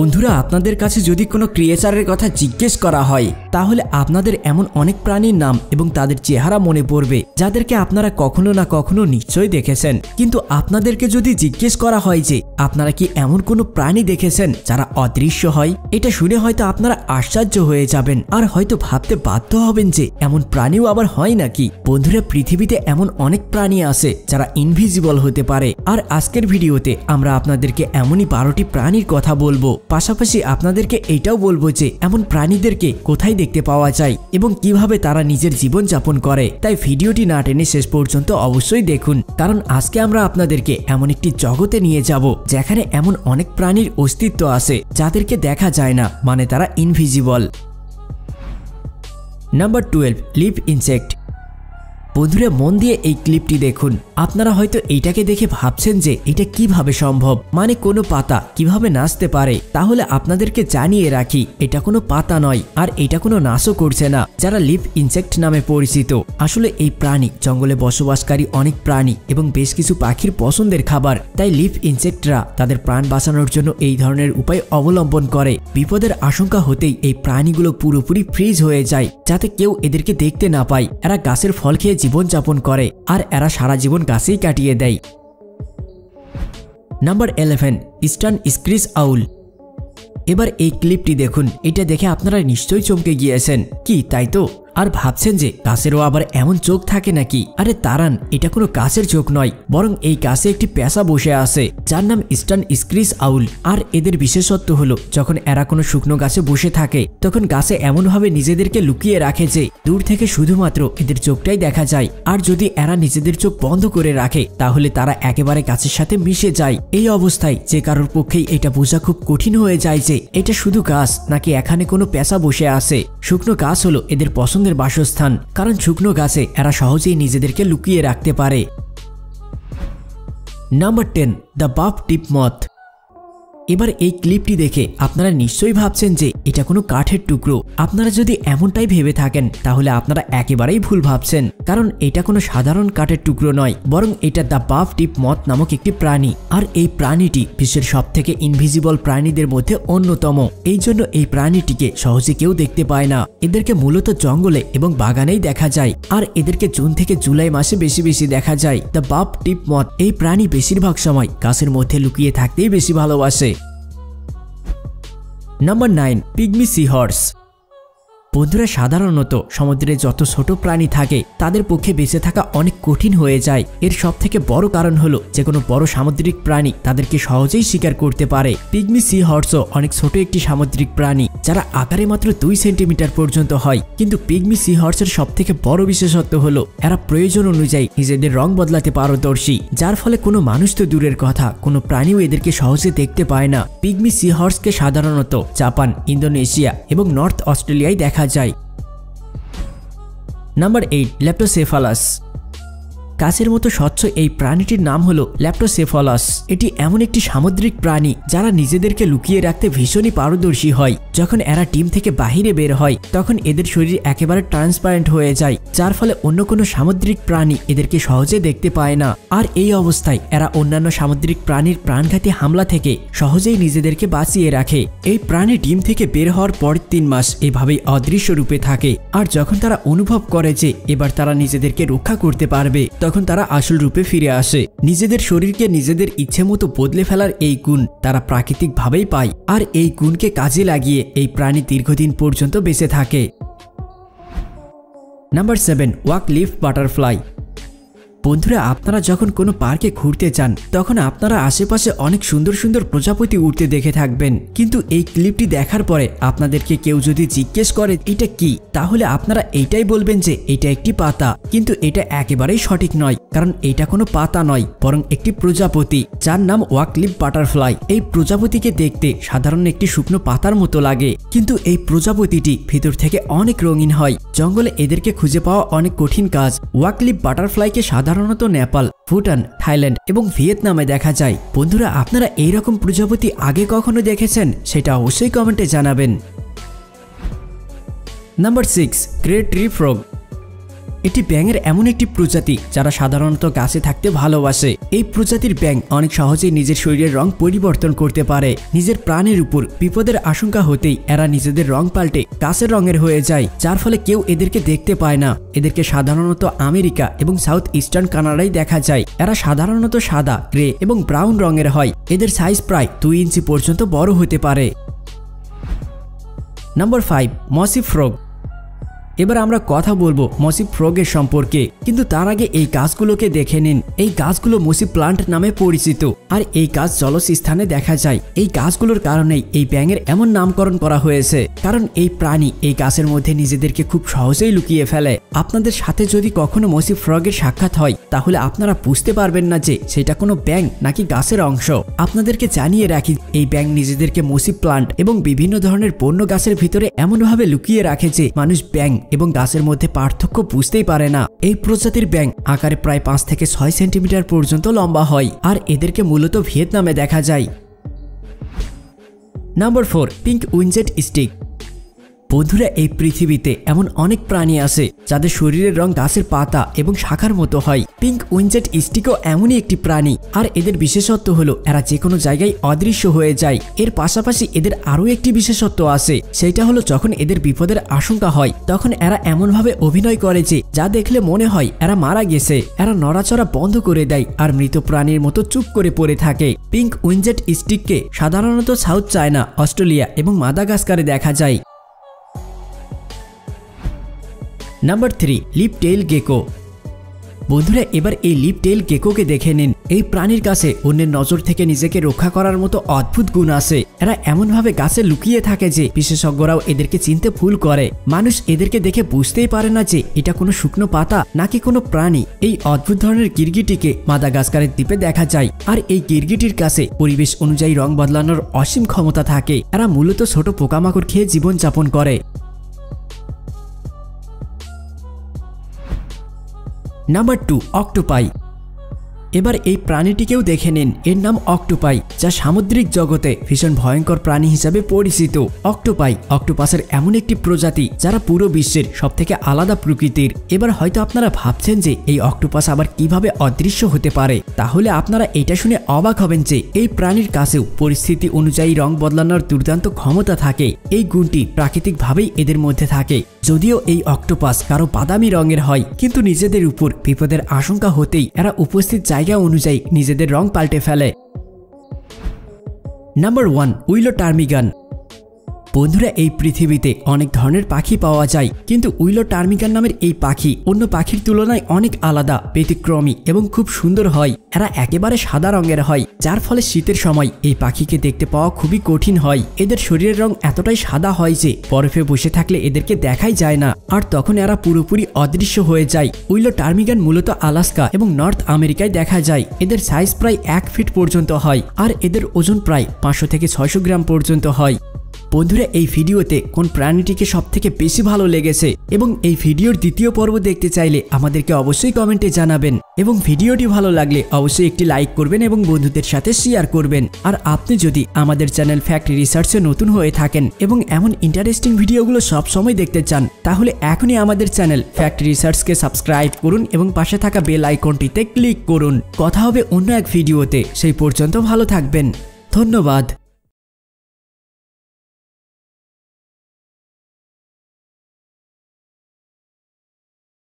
বন্ধুরা আপনাদের কাছে যদি কোনো ক্রিয়েচারের কথা জিজ্ঞেস করা হয় তাহলে আপনাদের এমন অনেক প্রাণীর নাম এবং তাদের চেহারা মনে পড়বে যাদেরকে আপনারা কখনো না কখনো নিশ্চয়ই দেখেছেন। কিন্তু আপনাদেরকে যদি জিজ্ঞেস করা হয় যে আপনারা কি এমন কোনো প্রাণী দেখেছেন যারা অদৃশ্য হয়, এটা শুনে হয়তো আপনারা আশ্চর্য হয়ে যাবেন আর হয়তো ভাবতে বাধ্য হবেন যে এমন প্রাণীও আবার হয় নাকি। বন্ধুরা পৃথিবীতে এমন অনেক প্রাণী আছে যারা ইনভিজিবল হতে পারে, আর আজকের ভিডিওতে আমরা আপনাদেরকে এমনই 12টি প্রাণীর কথা বলবো। পাশাপাশি আপনাদেরকে এটাও বলবো যে এমন প্রাণীদেরকে কোথায় দেখতে পাওয়া যায় এবং কিভাবে তারা নিজের জীবন যাপন করে। তাই ভিডিওটি না টেনে শেষ পর্যন্ত অবশ্যই দেখুন, কারণ আজকে আমরা আপনাদেরকে এমন একটি জগতে নিয়ে যাব যেখানে এমন অনেক প্রাণীর অস্তিত্ব আছে যাদেরকে দেখা যায় না, মানে তারা ইনভিজিবল। Number 12, leave insect. বন্ধুরা মন দিয়ে এই ক্লিপটি দেখুন। আপনারা হয়তো এইটাকে দেখে ভাবছেন যে এটা কিভাবে সম্ভব, মানে কোনো পাতা কিভাবে নাচতে পারে। তাহলে আপনাদেরকে জানিয়ে রাখি এটা কোনো পাতা নয় আর এটা কোনো নাচও করছে না, যারা লিভ ইনসেক্ট নামে পরিচিত। আসলে এই প্রাণী জঙ্গলে বসবাসকারী অনেক প্রাণী এবং বেশ কিছু পাখির পছন্দের খাবার। তাই লিভ ইনসেক্টরা তাদের প্রাণ বাঁচানোর জন্য এই ধরনের উপায় অবলম্বন করে। বিপদের আশঙ্কা হতেই এই প্রাণীগুলো পুরোপুরি ফ্রিজ হয়ে যায় যাতে কেউ এদেরকে দেখতে না পায়। এরা গাছের ফল খেয়ে জীবন যাপন করে আর এরা সারা জীবন গাছেই কাটিয়ে দেয়। Number 11, eastern screech owl. এবার এই ক্লিপটি দেখুন। এটা দেখে আপনারা নিশ্চয়ই চমকে গিয়েছেন, কি তাই তো? আর ভাবছেন যে গাছেরও আবার এমন চোখ থাকে নাকি? আরে দাঁড়ান, এটা কোনো গাছের চোখ নয়, বরং এই গাছে একটি পেঁচা বসে আছে যার নাম ইস্টার্ন স্ক্রিচ আউল। আর এদের বিশেষত্ব হলো যখন এরা কোনো শুকনো গাছে বসে থাকে তখন গাছে এমনভাবে নিজেদেরকে লুকিয়ে রাখে যে দূর থেকে শুধুমাত্র এদের চোখটাই দেখা যায়। আর যদি এরা নিজেদের চোখ বন্ধ করে রাখে তাহলে তারা একেবারে গাছের সাথে মিশে যায়। এই অবস্থায় যে কারোর পক্ষেই এটা বোঝা খুব কঠিন হয়ে যায় যে এটা শুধু গাছ নাকি এখানে কোনো পেঁচা বসে আছে। শুকনো গাছ হলো এদের পছন্দের বাসস্থান, কারণ শুকনো গাছে এরা সহজেই নিজেদেরকে লুকিয়ে রাখতে পারে। Number 10, the buff tip moth. এবার এই ক্লিপটি দেখে আপনারা নিশ্চয়ই ভাবছেন যে এটা কোনো কাঠের টুকরো। আপনারা যদি এমনটাই ভেবে থাকেন তাহলে আপনারা একেবারেই ভুল ভাবছেন, কারণ এটা কোনো সাধারণ কাঠের টুকরো নয়, বরং এটা দ্য বাফ টিপ মথ নামক একটি প্রাণী। আর এই প্রাণীটি বিশ্বের সবথেকে ইনভিজিবল প্রাণীদের মধ্যে অন্যতম। এই জন্য এই প্রাণীটিকে সহজে কেউ দেখতে পায় না। এদেরকে মূলত জঙ্গলে এবং বাগানেই দেখা যায়, আর এদেরকে জুন থেকে জুলাই মাসে বেশি বেশি দেখা যায়। দ্য বাফ টিপ মথ এই প্রাণী বেশিরভাগ সময় গাছের মধ্যে লুকিয়ে থাকতেই বেশি ভালোবাসে। Number 9, pygmy seahorse. বন্ধুরা সাধারণত সমুদ্রে যত ছোট প্রাণী থাকে তাদের পক্ষে বেঁচে থাকা অনেক কঠিন হয়ে যায়। এর সব থেকে বড় কারণ হলো যে কোনো বড় সামুদ্রিক প্রাণী তাদেরকে সহজেই শিকার করতে পারে। পিগমি সি হর্সও অনেক ছোট একটি সামুদ্রিক প্রাণী যারা আকারে মাত্র 2 সেন্টিমিটার পর্যন্ত হয়। কিন্তু পিগমি সি হর্সের সব থেকে বড় বিশেষত্ব হলো এরা প্রয়োজন অনুযায়ী নিজেদের রং বদলাতে পারদর্শী, যার ফলে কোনো মানুষ তো দূরের কথা, কোনো প্রাণীও এদেরকে সহজে দেখতে পায় না। পিগমি সি হর্সকে সাধারণত জাপান, ইন্দোনেশিয়া এবং নর্থ অস্ট্রেলিয়ায় দেখা যায়। Number 8, leptocephalus. কাছের মতো স্বচ্ছ এই প্রাণীটির নাম হলো ল্যাপ্টোসেফালাস। এটি এমন একটি সামুদ্রিক প্রাণী যারা নিজেদেরকে লুকিয়ে রাখতে ভীষণই পারদর্শী হয়। যখন এরা ডিম থেকে বাহিরে বের হয় তখন এদের শরীর একেবারে ট্রান্সপারেন্ট হয়ে যায়, যার ফলে অন্য কোনো সামুদ্রিক প্রাণী এদেরকে সহজে দেখতে পায় না। আর এই অবস্থায় এরা অন্যান্য সামুদ্রিক প্রাণীর প্রাণঘাতী হামলা থেকে সহজেই নিজেদেরকে বাঁচিয়ে রাখে। এই প্রাণী ডিম থেকে বের হওয়ার পরের 3 মাস এভাবেই অদৃশ্য রূপে থাকে, আর যখন তারা অনুভব করে যে এবার তারা নিজেদেরকে রক্ষা করতে পারবে তখন তারা আসল রূপে ফিরে আসে। নিজেদের শরীরকে নিজেদের ইচ্ছে মতো বদলে ফেলার এই গুণ তারা প্রাকৃতিকভাবেই পায়, আর এই গুণকে কাজে লাগিয়ে এই প্রাণী দীর্ঘদিন পর্যন্ত বেঁচে থাকে। Number 7, walk leaf butterfly. বন্ধুরা আপনারা যখন কোনো পার্কে ঘুরতে যান তখন আপনারা আশেপাশে অনেক সুন্দর সুন্দর প্রজাপতি উঠতে দেখে থাকবেন, কিন্তু এই ক্লিপটি দেখার পরে আপনাদেরকে কেউ যদি জিজ্ঞেস করে এটা কি, তাহলে আপনারা এইটাই বলবেন যে এটা একটি পাতা। কিন্তু এটা একেবারেই সঠিক নয়, কারণ এটা কোনো পাতা নয় বরং একটি প্রজাপতি যার নাম ওয়াক লিফ বাটারফ্লাই। এই প্রজাপতিকে দেখতে সাধারণ একটি শুকনো পাতার মতো লাগে, কিন্তু এই প্রজাপতিটি ভিতর থেকে অনেক রঙিন হয়। জঙ্গলে এদেরকে খুঁজে পাওয়া অনেক কঠিন কাজ। ওয়াক লিফ বাটারফ্লাইকে সাধারণত নেপাল, ভুটান, থাইল্যান্ড এবং ভিয়েতনামে দেখা যায়। বন্ধুরা আপনারা এইরকম প্রজাপতি আগে কখনো দেখেছেন সেটা অবশ্যই কমেন্টে জানাবেন। Number 6, great tree frog. এটি ব্যাঙের এমন একটি প্রজাতি যারা সাধারণত গাছে থাকতে ভালোবাসে। এই প্রজাতির ব্যাঙ অনেক সহজেই নিজের শরীরের রং পরিবর্তন করতে পারে। নিজের প্রাণের উপর বিপদের আশঙ্কা হতেই এরা নিজেদের রং পাল্টে গাছের রঙের হয়ে যায়, যার ফলে কেউ এদেরকে দেখতে পায় না। এদেরকে সাধারণত আমেরিকা এবং সাউথ ইস্টার্ন কানাডায় দেখা যায়। এরা সাধারণত সাদা, গ্রে এবং ব্রাউন রঙের হয়। এদের সাইজ প্রায় 2 ইঞ্চি পর্যন্ত বড় হতে পারে। নাম্বার 5, মসি ফ্রগ। এবার আমরা কথা বলবো মসি ফ্রগের সম্পর্কে, কিন্তু তার আগে এই গাছগুলোকে দেখে নিন। এই গাছগুলো মসি প্লান্ট নামে পরিচিত, আর এই গাছ জলজ স্থানে দেখা যায়। এই গাছগুলোর কারণেই এই ব্যাঙের এমন নামকরণ করা হয়েছে, কারণ এই প্রাণী এই গাছের মধ্যে নিজেদেরকে খুব সহজেই লুকিয়ে ফেলে। আপনাদের সাথে যদি কখনো মসি ফ্রগের সাক্ষাৎ হয়, তাহলে আপনারা বুঝতে পারবেন না যে সেটা কোনো ব্যাঙ নাকি গাছের অংশ। আপনাদেরকে জানিয়ে রাখি, এই ব্যাঙ নিজেদেরকে মসি প্লান্ট এবং বিভিন্ন ধরনের বন্য গাছের ভিতরে এমনভাবে লুকিয়ে রাখে যে মানুষ ব্যাঙ এবং গাছের মধ্যে পার্থক্য বুঝতেই পারে না। এই প্রজাতির ব্যাঙ আকারে প্রায় 5 থেকে 6 সেন্টিমিটার পর্যন্ত লম্বা হয়, আর এদেরকে মূলত ভিয়েতনামে দেখা যায়। Number 4, pink winged stick. বন্ধুরা, এই পৃথিবীতে এমন অনেক প্রাণী আছে যাদের শরীরের রং গাছের পাতা এবং শাখার মতো হয়। পিঙ্ক উইঞ্জেট স্টিকও এমনই একটি প্রাণী, আর এদের বিশেষত্ব হলো এরা যে কোনো জায়গায় অদৃশ্য হয়ে যায়। এর পাশাপাশি এদের আরও একটি বিশেষত্ব আছে, সেটা হলো যখন এদের বিপদের আশঙ্কা হয় তখন এরা এমনভাবে অভিনয় করে যে যা দেখলে মনে হয় এরা মারা গেছে। এরা নড়াচড়া বন্ধ করে দেয় আর মৃত প্রাণীর মতো চুপ করে পড়ে থাকে। পিঙ্ক উইঞ্জেট স্টিককে সাধারণত সাউথ চায়না, অস্ট্রেলিয়া এবং মাদাগাস্কারে দেখা যায়। Number 3, leaf tail gecko. বন্ধুরা, এবার এই লিপ টেইল গেকোকে দেখে নিন। এই প্রাণীর কাছে অন্যের নজর থেকে নিজেকে রক্ষা করার মতো অদ্ভুত গুণ আছে। এরা এমনভাবে গাছে লুকিয়ে থাকে যে বিশেষজ্ঞরাও এদেরকে চিনতে ভুল করে। মানুষ এদেরকে দেখে বুঝতেই পারে না যে এটা কোনো শুকনো পাতা নাকি কোনো প্রাণী। এই অদ্ভুত ধরনের গিরগিটিকে মাদাগাস্কারের দ্বীপে দেখা যায়, আর এই গিরগিটির কাছে পরিবেশ অনুযায়ী রং বদলানোর অসীম ক্ষমতা থাকে। এরা মূলত ছোট পোকামাকড় খেয়ে জীবনযাপন করে। Number 2, octopi. এবার এই প্রাণীটিকেও দেখে নিন। এর নাম অক্টোপাই, যা সামুদ্রিক জগতে ভীষণ ভয়ঙ্কর প্রাণী হিসাবে পরিচিত। অক্টোপাই অক্টোপাসের এমন একটি প্রজাতি যারা পুরো বিশ্বের সবথেকে আলাদা প্রকৃতির। এবার হয়তো আপনারা ভাবছেন যে এই অক্টোপাস আবার কিভাবে অদৃশ্য হতে পারে, তাহলে আপনারা এটা শুনে অবাক হবেন যে এই প্রাণীর কাছেও পরিস্থিতি অনুযায়ী রং বদলানোর দুর্দান্ত ক্ষমতা থাকে। এই গুণটি প্রাকৃতিকভাবেই এদের মধ্যে থাকে। যদিও এই অক্টোপাস কারো বাদামি রঙের হয়, কিন্তু নিজেদের উপর বিপদের আশঙ্কা হতেই এরা উপস্থিত জায়গা অনুযায়ী নিজেদের রং পাল্টে ফেলে। Number 1, willow ptarmigan. বন্ধুরা, এই পৃথিবীতে অনেক ধরনের পাখি পাওয়া যায়, কিন্তু উইলো টার্মিগান নামের এই পাখি অন্য পাখির তুলনায় অনেক আলাদা, ব্যতিক্রমী এবং খুব সুন্দর হয়। এরা একেবারে সাদা রঙের হয়, যার ফলে শীতের সময় এই পাখিকে দেখতে পাওয়া খুবই কঠিন হয়। এদের শরীরের রং এতটাই সাদা হয় যে বরফে বসে থাকলে এদেরকে দেখাই যায় না, আর তখন এরা পুরোপুরি অদৃশ্য হয়ে যায়। উইলো টার্মিগান মূলত আলাস্কা এবং নর্থ আমেরিকায় দেখা যায়। এদের সাইজ প্রায় 1 ফিট পর্যন্ত হয়, আর এদের ওজন প্রায় 500 থেকে 600 গ্রাম পর্যন্ত হয়। বন্ধুরা, এই ভিডিওতে কোন প্রাণীটিকে সবথেকে বেশি ভালো লেগেছে এবং এই ভিডিওর দ্বিতীয় পর্ব দেখতে চাইলে আমাদেরকে অবশ্যই কমেন্টে জানাবেন, এবং ভিডিওটি ভালো লাগলে অবশ্যই একটি লাইক করবেন এবং বন্ধুদের সাথে শেয়ার করবেন। আর আপনি যদি আমাদের চ্যানেল ফ্যাক্ট রিসার্চে নতুন হয়ে থাকেন এবং এমন ইন্টারেস্টিং ভিডিওগুলো সব সময় দেখতে চান, তাহলে এখনই আমাদের চ্যানেল ফ্যাক্ট রিসার্চকে সাবস্ক্রাইব করুন এবং পাশে থাকা বেল আইকনটিতে ক্লিক করুন। কথা হবে অন্য এক ভিডিওতে, সেই পর্যন্ত ভালো থাকবেন। ধন্যবাদ।